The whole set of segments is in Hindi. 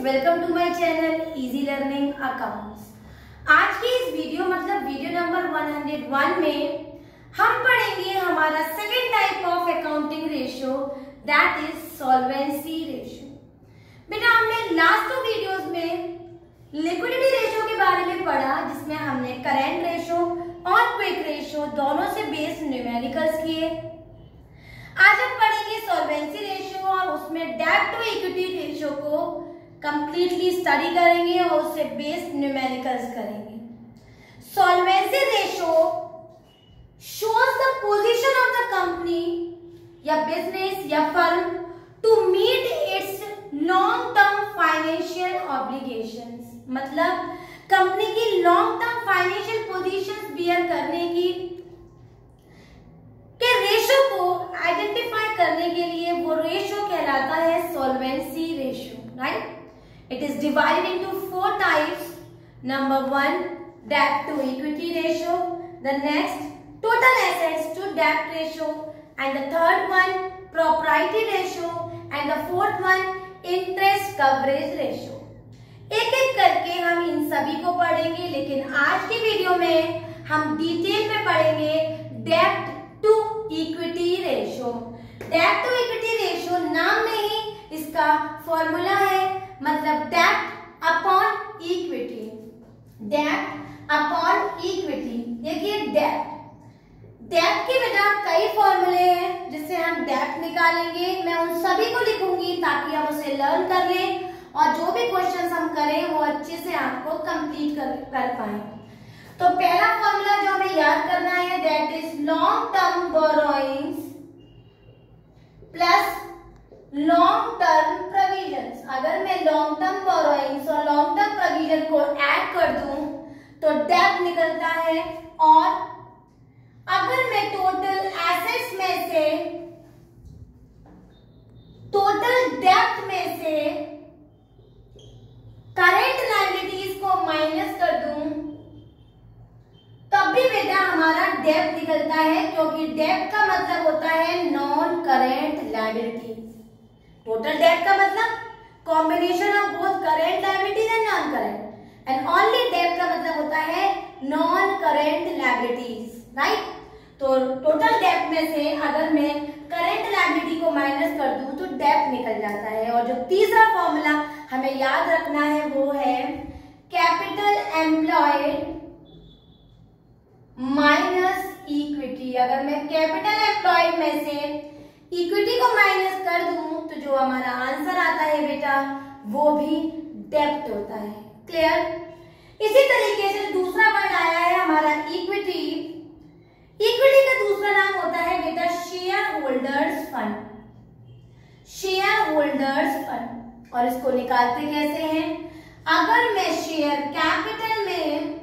Welcome to my channel easy learning accounts. आज की इस वीडियो वीडियो नंबर 101 में हम पढ़ेंगे हमारा second type of accounting ratio, that is solvency ratio. बेटा हमने लास्ट 2 वीडियोस में लिक्विडिटी रेशियो के बारे में पढ़ा, जिसमें हमने करेंट रेशियो और क्विक रेशियो दोनों से बेस्ड न्यूमेरिकल्स किए। आज हम पढ़ेंगे सॉल्वेंसी रेशियो और उसमें डेट टू इक्विटी रेशियो को कंप्लीटली स्टडी करेंगे और उससे बेस्ड न्यूमेरिकल्स करेंगे। Solvency ratio shows the position of the company या बिजनेस या firm to meet its long term financial obligations, मतलब कंपनी की long term financial positions bear करने की के रेशियो को आइडेंटिफाई करने के लिए वो रेशियो कहलाता है solvency ratio, right. It is divided into 4 types. Number 1 debt to equity ratio, the next total assets to debt ratio, and the third one propriety ratio, and the fourth one interest coverage ratio। एक एक करके हम इन सभी को पढ़ेंगे, लेकिन आज की वीडियो में हम डिटेल में पढ़ेंगे debt to equity ratio. Debt to equity ratio नाम में ही इसका फॉर्मूला है, मतलब debt upon equity. Debt upon equity, देखिए डेट के बेटा कई फॉर्मूले हैं जिससे हम डेट निकालेंगे। मैं उन सभी को लिखूंगी ताकि आप उसे लर्न कर लें और जो भी क्वेश्चंस हम करें वो अच्छे से आपको कंप्लीट कर पाए। तो पहला फॉर्मूला जो हमें याद करना है, that is long term borrowings plus long term provisions. अगर मैं लॉन्ग टर्म बोरोइंग्स और लॉन्ग टर्म प्रोविजन को ऐड कर दूं तो डेट निकलता है, और अगर मैं टोटल एसेट्स में से टोटल डेब्ट में से करेंट लायबिलिटीज को माइनस कर दूं तब भी बेटा हमारा डेब्ट निकलता है, क्योंकि डेब्ट का मतलब होता है नॉन करेंट लायबिलिटीज। टोटल डेब्ट का मतलब combination of both current liabilities and non current, and only डेब्ट का मतलब होता है नॉन करेंट लायबिलिटीज, राइट। तो टोटल डेब्ट में से अगर मैं करेंट लायबिलिटी को माइनस कर दूं तो डेब्ट निकल जाता है। और जो तीसरा फॉर्मूला हमें याद रखना है वो है कैपिटल एम्प्लॉयड माइनस इक्विटी। अगर मैं कैपिटल एम्प्लॉयड में से इक्विटी को माइनस कर दूं तो जो हमारा आंसर आता है बेटा वो भी डेब्ट होता है। क्लियर। इसी तरीके से दूसरा वर्ड आया है हमारा इक्विटी। इक्विटी का दूसरा नाम होता है बेटा shareholders fund. Shareholders fund, और इसको निकालते कैसे हैं? अगर मैं शेयर कैपिटल में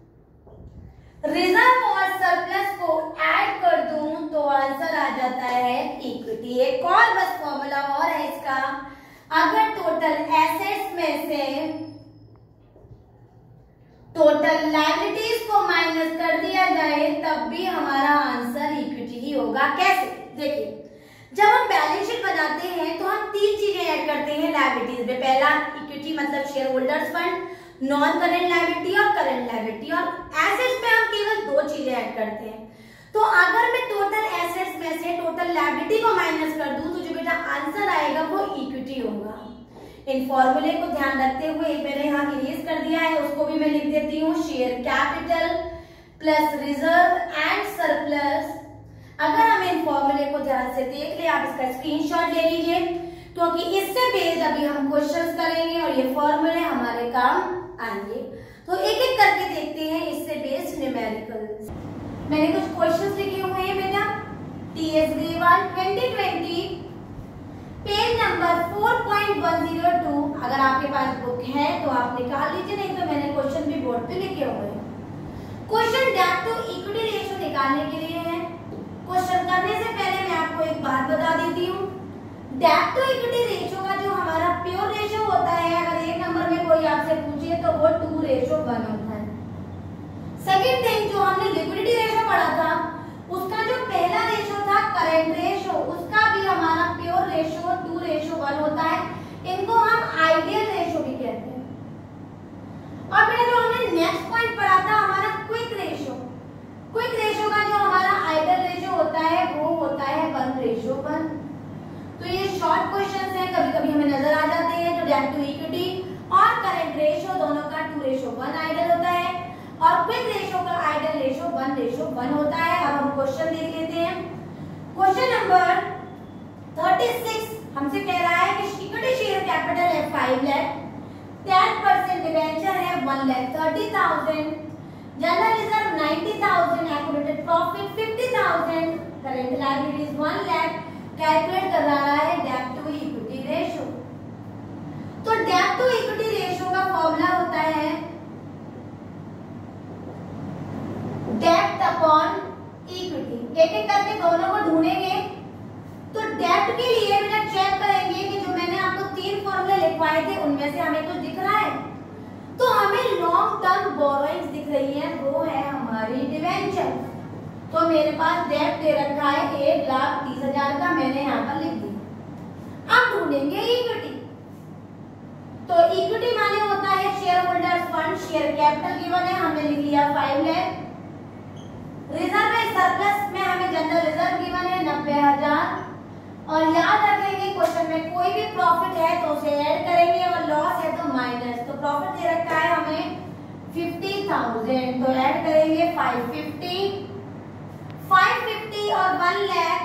रिजर्व और सरप्लस को ऐड कर दूं तो आंसर आ जाता है इक्विटी। एक और बस फॉर्मूला और है इसका, अगर टोटल एसेट्स में से टोटल लायबिलिटीज को माइनस कर दिया जाए तब भी हमारा आंसर इक्विटी ही होगा। कैसे? देखिए, जब हम बैलेंस शीट बनाते हैं तो हम 3 चीजें ऐड करते हैं लायबिलिटीज में। पहला इक्विटी मतलब shareholders fund, non current liability और करेंट लायबिलिटी, और एसेट्स में हम केवल 2 चीजें ऐड करते हैं। तो अगर मैं टोटल एसेट्स में से टोटल लायबिलिटी को माइनस कर दूं तो जो बेटा आंसर आएगा वो इक्विटी होगा। इन फॉर्मूले को ध्यान रखते हुए मैंने यहाँ इरेज कर दिया है, उसको भी मैं लिख देती हूँ। Share capital plus reserve and surplus. अगर हम इन फॉर्मूले को ध्यान से देख ले, आप इसका स्क्रीनशॉट ले लीजिए, क्योंकि इससे बेस्ड अभी हम क्वेश्चंस करेंगे और ये फॉर्मूले हमारे काम आएंगे। तो एक एक करके देखते हैं इससे बेस्ड न्यूमेरिकल्स। मैंने कुछ क्वेश्चंस लिखे हुए हैं बेटा। TS Grewal 2020 page number 4.102। अगर आपके पास बुक है तो आप निकाल लीजिए, नहीं तो मैंने क्वेश्चन भी बोर्ड पे लिखे हुए हैं। Question debt to equity ratio निकालने के लिए है। क्वेश्चन करने से पहले मैं आपको एक बात बता देती हूँ, डेट टू इक्विटी रेशियो का जो हमारा प्योर रेशियो होता है, अगर 1 नंबर में कोई आपसे पूछे तो वो 2:1 होता है। सेकेंड थिंग, जो हमने लिक्विडिटी रेशियो पढ़ा था उसका जो पहला रेशियो था करेंट रेशियो, उसका भी हमारा प्योर रेशियो 2:1 होता है। इनको हम आइडियल रेशियो भी डेट टू इक्विटी और करंट रेशियो दोनों का 2:1 आइडल होता है और क्विक रेशियो का आइडल रेशियो 1:1 होता है। अब हम क्वेश्चन देख लेते हैं। क्वेश्चन नंबर 36 हमसे कह रहा है कि इक्विटी शेयर कैपिटल है 5 लाख, 10% डिबेंचर है 1,30,000, general reserve 90,000, accumulated profit 50,000, current liabilities 1 lakh. Calculate कर रहा है डेट टू इक्विटी रेशियो। तो डेट टू इक्विटी रेशियो का फॉर्मूला होता है डेट अपॉन इक्विटी। एक एक करके दोनों को ढूंढेंगे। तो डेट के लिए बेटा चेक करेंगे कि जो मैंने आपको 3 फॉर्मूले लिखवाए थे उनमें से हमें कुछ दिख रहा है। तो हमें लॉन्ग टर्म बोरोइंग्स दिख रही है, वो है हमारी डिवेंचर। तो मेरे पास डेट दे रखा है 1,30,000 का, मैंने यहाँ पर लिख दिया। अब ढूंढेंगे इक्विटी। तो इक्विटी माने होता है shareholders fund, share capital given है, हमने लिख लिया 5 लाख। रिजर्व में सरप्लस में हमें जनरल रिजर्व गिवन है 90,000 और याद रखेंगे क्वेश्चन में कोई भी प्रॉफिट है तो उसे ऐड करेंगे और लॉस है तो माइनस। तो प्रॉफिट दे रखा है हमें 50,000 तो ऐड करेंगे 550 और 1 लाख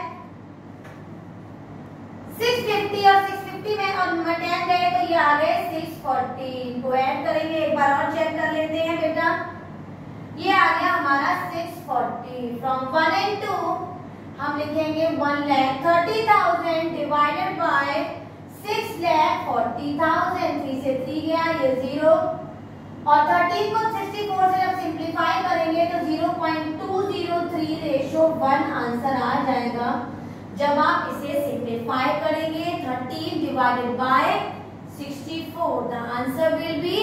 650 और 650 में और 10 गए तो ये आ गए 640 को ऐड करेंगे। एक बार और चेक कर लेते हैं बेटा, ये आ गया हमारा 640। फ्रॉम 1 and 2 हम लिखेंगे 1,30,000 डिवाइडेड बाय 6,40,000। 3 से 3 गया, ये 0 और 13 को 64 से जब सिंप्लीफाई करेंगे तो 0.203:1 आंसर आ जाएगा। जब आप इसे सिंप्लीफाई करेंगे 13 divided by 64 the answer will be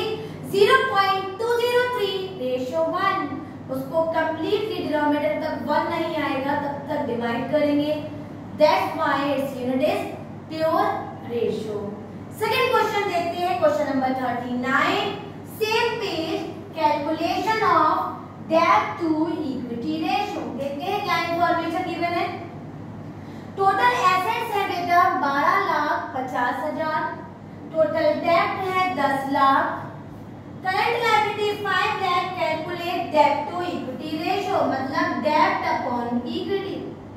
0.203:1। उसको कंप्लीटली डिनोमिनेटर तक 1 नहीं आएगा तब तक डिवाइड करेंगे। That's why its unit is pure ratio. Second question देखते हैं, question number 39, same page, calculation of debt to equity ratio. देखते हैं क्या इंफॉर्मेशन गिवन है। टोटल एसेट्स है बेटा 12,50,000, टोटल डेट है 10 lakh, current liability 5 lakh. Calculate debt to equity ratio मतलब debt upon equity,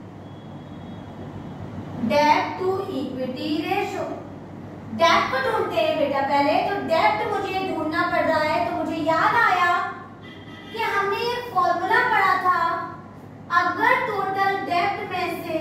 debt to equity ratio. Debt को ढूंढते हैं बेटा पहले। तो डेट मुझे ढूंढना पड़ रहा है तो मुझे याद आया कि हमने एक फॉर्मूला पढ़ा था, अगर टोटल डेट में से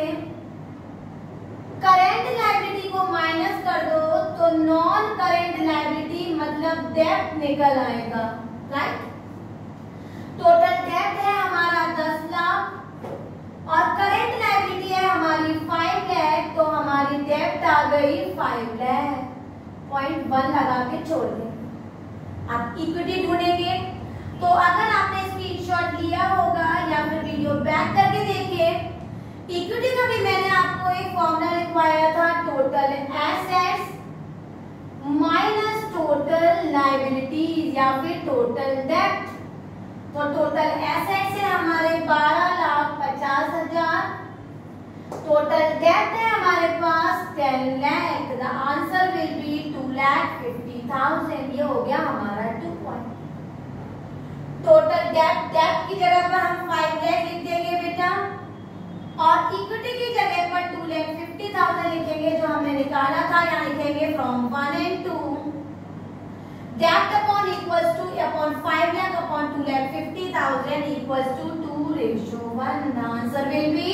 करंट लायबिलिटी को माइनस कर दो तो नॉन करंट लायबिलिटी मतलब डेट निकल आएगा, राइट। टोटल डेट है हमारा 10 लाख और करंट लायबिलिटी है हमारी 5 लाख, तो हमारी डेट आ गई 5 लाख। 0.1 लगा के छोड़ दें। अब इक्विटी ढूंढेंगे। तो अगर आपने स्क्रीनशॉट लिया होगा या फिर वीडियो बैक करके देखे, इक्विटी का भी मैंने आपको एक फॉर्मूला लिखवाया था, total assets minus total liabilities या फिर टोटल डेट। तो टोटल एसेट्स है हमारे 12,50,000, टोटल डेट है हमारे पास 10 lakh. The answer will be 2,50,000। ये हो गया हमारा 2 पॉइंट। टोटल डेट की जगह पर हम 5 लाख लिख देंगे बेटा और इक्विटी की जगह पर 2,50,000 लिखेंगे जो हमने निकाला था। यहाँ लिखेंगे from 1 and 2 debt upon equals to upon 5 lakh upon 2,50,000 equals to 2:1। The answer will be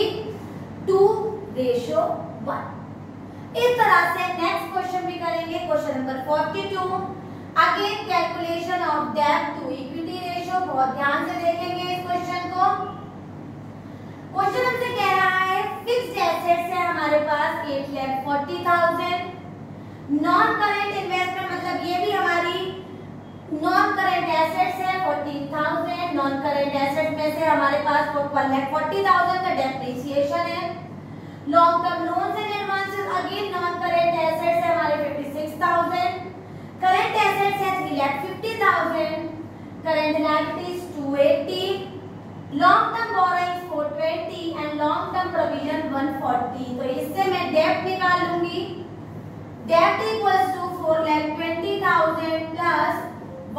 2:1। इस तरह से नेक्स्ट क्वेश्चन भी करेंगे। Question number 42, again calculation of debt to equity ratio. बहुत ध्यान से देखेंगे इस क्वेश्चन को। क्वेश्चन हमसे कह रहा है फिक्स्ड एसेट्स है हमारे पास 8,40,000, नॉन करंट इन्वेस्टमेंट मतलब ये भी हमारी नॉन करंट एसेट्स है 14,000। नॉन करंट एसेट्स में से हमारे पास 1,40,000 का डेप्रिसिएशन है। Long term loans and advances again non current assets है हमारे 56,000। करंट एसेट्स है 3,50,000, current liabilities 280, long term borrowings 420 and long term provision 140। तो इससे मैं डेट निकाल लूंगी। Debt equals to 4,20,000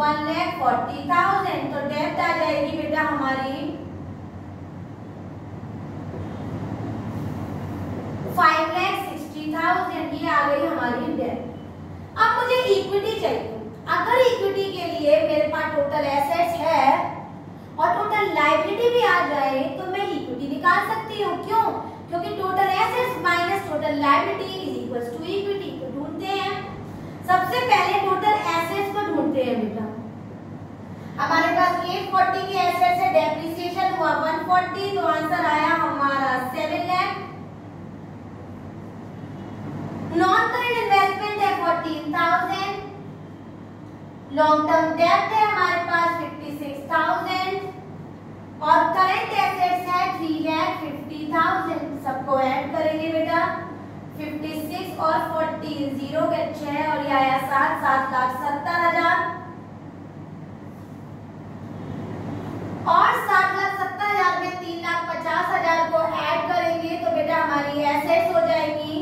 1,40,000। तो डेब्ट आ जाएगी बेटा हमारी 5,60,000। ये आ गई हमारी डेब्ट। अब मुझे इक्विटी चाहिए। अगर इक्विटी के लिए मेरे पास टोटल एसेट्स है और टोटल लायबिलिटी भी आ जाए तो मैं इक्विटी निकाल सकती हूँ। क्यों? क्योंकि total assets minus total liability is equal to equity. तो ढूंढते हैं, सबसे पहले टोटल एसेट्स को ढूंढते हैं बेटा। हमारे पास 840 के एसेट्स है, डेप्रिसिएशन हुआ 140, तो आंसर आया हमारा 7 लाख। नॉन करेंट इन्वेस्टमेंट है 14,000, लॉन्ग टर्म डेब्ट है हमारे पास 56,000 और करंट एसेट्स है 3,50,000। सबको ऐड करेंगे बेटा, 56 और 40 0 के 6 और ये आया 7,70,000 और 7,70,000 में 3,50,000 को ऐड करेंगे तो बेटा हमारी एसेट्स हो जाएंगी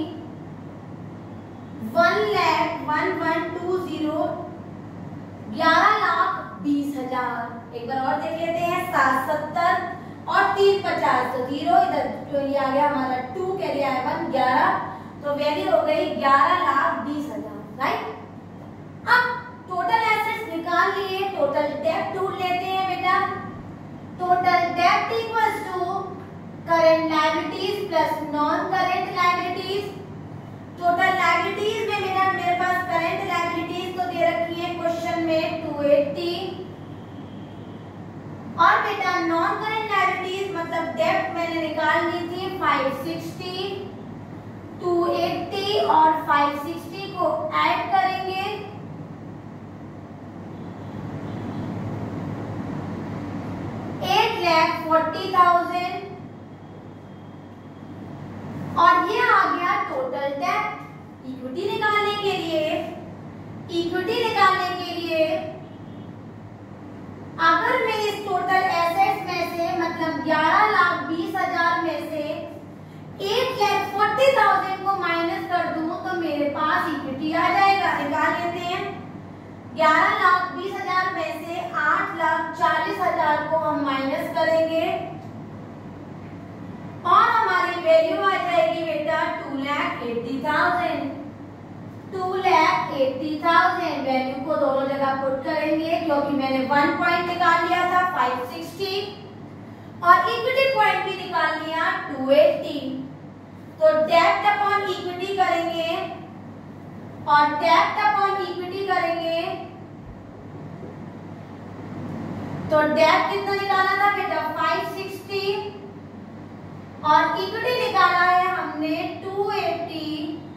1,11,20 11,20,000। एक बार और देख लेते हैं, 770 और 350 तो 0 इधर तो ये आ गया हमारा 2 कैरी आया 1 11 तो वैल्यू हो गई 11,20,000। राइट। अब टोटल एसेट्स निकाल लिए, टोटल डेब्ट ढूंढ लेते हैं बेटा। टोटल डेब्ट equals to current liabilities plus non current liabilities. Total liabilities में मेरे पास करंट लायबिलिटीज तो दे रखी है क्वेश्चन में 280 और बेटा नॉन करंट लायबिलिटीज मतलब डेब्ट मैंने निकाल ली थी 560, 280 और 560 को ऐड करेंगे 8,40,000 और ये आ गया टोटल डेब्ट। इक्विटी निकालने के लिए अगर मैं इस टोटल एसेट्स में से मतलब 11,20,000 में से 8,40,000 को माइनस कर दूं तो मेरे पास इक्विटी आ जाएगा। निकाल लेते हैं, 11,20,000 में से 8,40,000 को हम माइनस करेंगे और हमारी वैल्यू आ जाएगी बेटा 2,80,000। 2,80,000 वैल्यू को दोनों जगह पुट करेंगे क्योंकि मैंने 1 पॉइंट निकाल लिया था 560 और इक्विटी पॉइंट भी निकाल लिया 280। तो डेब्ट अपॉन इक्विटी करेंगे और डेब्ट अपॉन इक्विटी करेंगे तो डेब्ट कितना निकाला था बेटा 560 और इक्विटी निकाला है हमने 280।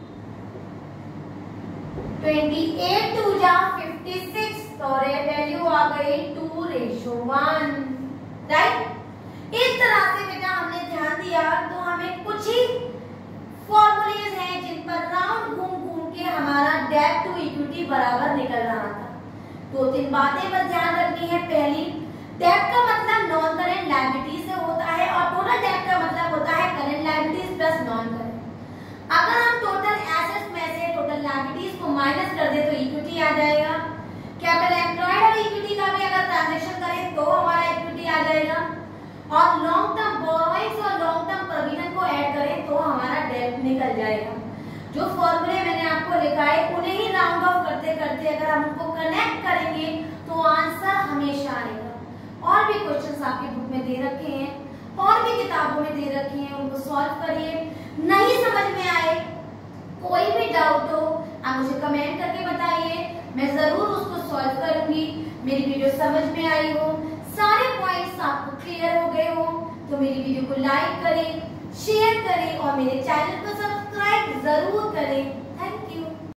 28 2 जा 56 तो वैल्यू आ गई 2:1। राइट। इस तरह से बेटा हमने ध्यान दिया तो हमें कुछ ही फॉर्मूलेज हैं जिन पर राउंड घूम के हमारा डेब्ट टू इक्विटी बराबर निकल रहा था। 2-3 बातें बस ध्यान रखनी है। पहली, डेब्ट का मतलब नॉन करंट लायबिलिटी से होता है और टोटल डेब्ट का मतलब होता है current liabilities plus non current. अगर हम टोटल एसेट्स में से टोटल लायबिलिटीज को माइनस कर दे तो इक्विटी आ जाएगा। कैपिटल एम्प्लॉयड और इक्विटी का भी अगर ट्रांजैक्शन करें तो हमारा इक्विटी आ जाएगा और लॉन्ग टर्म बोरोइंग्स और लॉन्ग टर्म प्रोविजन को ऐड करें तो हमारा डेब्ट निकल जाएगा। जो फॉर्मूले मैंने आपको लिखा है उन्हें ही राउंड ऑफ करते करते अगर हम उनको कनेक्ट करेंगे तो आंसर हमेशा आएगा। और भी क्वेश्चंस आपकी बुक में दे रखे हैं और भी किताबों में दे रखे हैं, उनको सॉल्व करिए। नहीं समझ में आए, कोई भी डाउट हो आप मुझे कमेंट करके बताइए, मैं जरूर उसको सॉल्व करूंगी। मेरी वीडियो समझ में आई हो, सारे पॉइंट्स आपको क्लियर हो गए हो तो मेरी वीडियो को लाइक करें, शेयर करें और मेरे चैनल को सब्सक्राइब जरूर करें। Thank you.